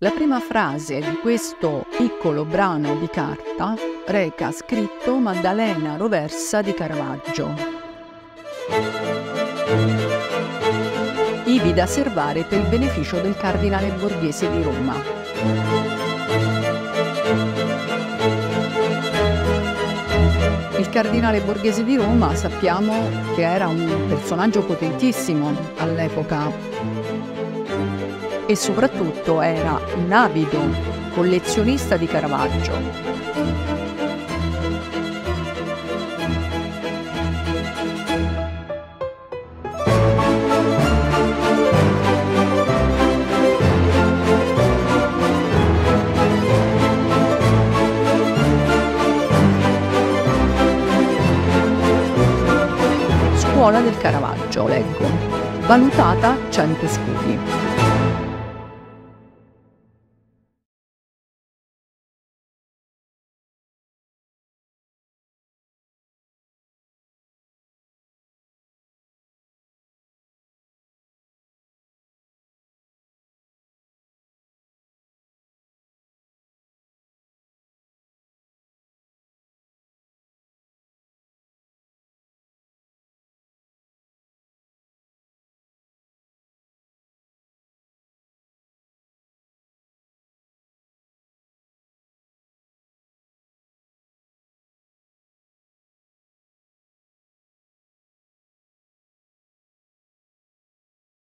La prima frase di questo piccolo brano di carta reca scritto Maddalena Roversa di Caravaggio. Ivi da servare per il beneficio del cardinale Borghese di Roma. Il cardinale Borghese di Roma sappiamo che era un personaggio potentissimo all'epoca e soprattutto era un avido collezionista di Caravaggio. Scuola del Caravaggio, leggo, valutata 100 scudi.